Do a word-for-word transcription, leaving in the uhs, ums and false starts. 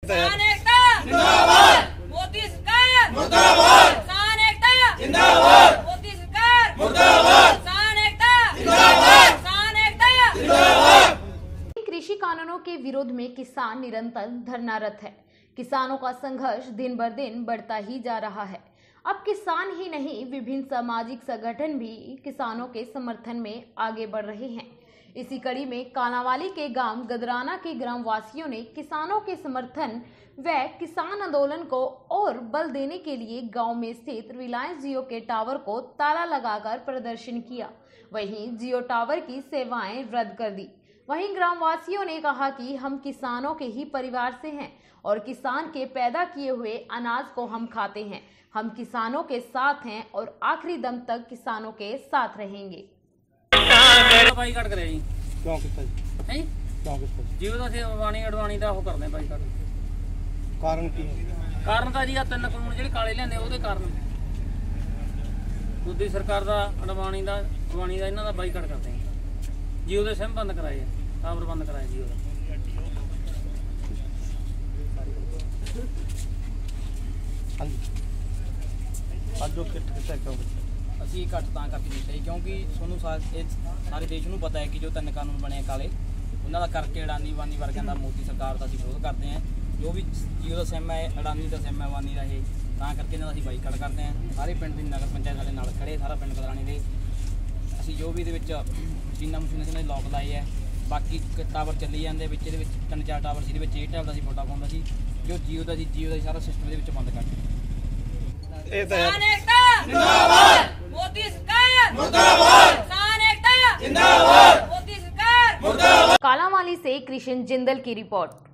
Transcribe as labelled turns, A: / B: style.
A: किसान एकता जिंदाबाद, मोदी सरकार मुर्दाबाद, किसान एकता जिंदाबाद, मोदी सरकार मुर्दाबाद, किसान एकता जिंदाबाद, किसान एकता जिंदाबाद।
B: कृषि कानूनों के विरोध में किसान निरंतर धरनारत है। किसानों का संघर्ष दिन बर दिन बढ़ता ही जा रहा है। अब किसान ही नहीं, विभिन्न सामाजिक संगठन भी किसानों के समर्थन में आगे बढ़ रहे हैं। इसी कड़ी में कालांवाली के गांव गदराना के ग्रामवासियों ने किसानों के समर्थन व किसान आंदोलन को और बल देने के लिए गांव में स्थित रिलायंस जियो के टावर को ताला लगाकर प्रदर्शन किया। वहीं जियो टावर की सेवाएं रद्द कर दी। वहीं ग्रामवासियों ने कहा कि हम किसानों के ही परिवार से हैं और किसान के पैदा किए हुए अनाज को हम खाते हैं। हम किसानों के साथ हैं और आखिरी दम तक किसानों के साथ रहेंगे।
C: ਬਾਈਕਾਟ ਕਰਿਆ ਜੀ
D: ਕਿਉਂ ਕੀਤਾ ਜੀ
C: ਹੈ
D: ਕਿਉਂ ਕੀਤਾ ਜੀ
C: ਜਿਵੇਂ ਅਸੀਂ ਅਡਵਾਣੀ ਅਡਵਾਣੀ ਦਾ ਉਹ ਕਰਦੇ ਆ ਬਾਈਕਾਟ।
D: ਕਾਰਨ ਕੀ ਹੈ?
C: ਕਾਰਨ ਤਾਂ ਜੀ ਆ ਤਿੰਨ ਕਾਨੂੰਨ ਜਿਹੜੇ ਕਾਲੇ ਲਿਆਂਦੇ ਉਹਦੇ ਕਾਰਨ ਮੋਦੀ ਸਰਕਾਰ ਦਾ ਅਡਵਾਣੀ ਦਾ ਅਡਵਾਣੀ ਦਾ ਇਹਨਾਂ ਦਾ ਬਾਈਕਾਟ ਕਰਦੇ ਆ। ਜੀਓ ਦੇ ਸਿਮ ਬੰਦ ਕਰਾਏ ਆ, ਟਾਵਰ ਬੰਦ ਕਰਾਏ ਜੀਓ ਦਾ।
D: ਅੱਜ ਉਹ ਕਿੱਟ ਕੀਤਾ ਕਿਉਂ ਕੀਤਾ?
E: ਅਸੀਂ ਘੱਟ ਤਾਂ ਕਰਕੇ ਕੀਤਾ ਜੀ ਕਿਉਂਕਿ ਤੁਹਾਨੂੰ ਸਾਰੇ ਦੇਸ਼ ਨੂੰ ਪਤਾ ਹੈ ਕਿ ਜੋ ਤਿੰਨ ਕਾਨੂੰਨ ਬਣੇ ਕਾਲੇ ਉਹਨਾਂ ਦਾ ਕਰਕੇ ਅਡਾਨੀ ਵਾਨੀ ਵਰਗਿਆਂ ਦਾ ਮੋਦੀ ਸਰਕਾਰ ਦਾ ਅਸੀਂ ਵਿਰੋਧ ਕਰਦੇ ਹਾਂ। ਜੋ ਵੀ ਜੀਓ ਦਾ ਸਿਮ ਹੈ, ਅਡਾਨੀ ਦਾ ਸਿਮ ਹੈ, ਵਾਨੀ ਦਾ ਇਹ ਤਾਂ ਕਰਕੇ ਇਹਨਾਂ ਦਾ ਅਸੀਂ ਬਾਈਕਾਟ ਕਰਦੇ ਹਾਂ। ਸਾਰੇ ਪਿੰਡ ਦੀ ਨਗਰ ਪੰਚਾਇਤ ਸਾਡੇ ਨਾਲ ਖੜੇ, ਸਾਰਾ ਪਿੰਡ ਗਦਰਾਣੀ ਦੇ। ਅਸੀਂ ਜੋ ਵੀ ਇਹਦੇ ਵਿੱਚ ਮਸ਼ੀਨਾਂ ਮਸ਼ੀਨਾਂ ਇਹਨਾਂ ਦੇ ਲੋਕ ਲਾਏ ਹੈ। ਬਾਕੀ ਟਾਵਰ ਚੱਲੀ ਜਾਂਦੇ ਵਿੱਚ, ਇਹਦੇ ਵਿੱਚ ਤਿੰਨ ਚਾਰ ਟਾਵਰ ਸੀ, ਇਹਦੇ ਵਿੱਚ ਏਅਰਟੈਲ ਦਾ ਸੀ ਫੋਟਾ ਪਾਉਂਦਾ ਸੀ। ਜੋ ਜੀਓ ਦਾ ਸੀ, ਜੀਓ ਦਾ ਸਾਰਾ ਸਿਸਟਮ ਇਹਦੇ ਵਿੱਚ ਬੰਦ ਕਰ ਦਿੱਤਾ।
D: ਇਹ ਤਾਂ
A: किसान एकता जिंदाबाद, मोदी सरकार मुर्दाबाद, किसान एकता जिंदाबाद, मोदी सरकार मुर्दाबाद।
B: कालांवाली से कृष्ण जिंदल की रिपोर्ट।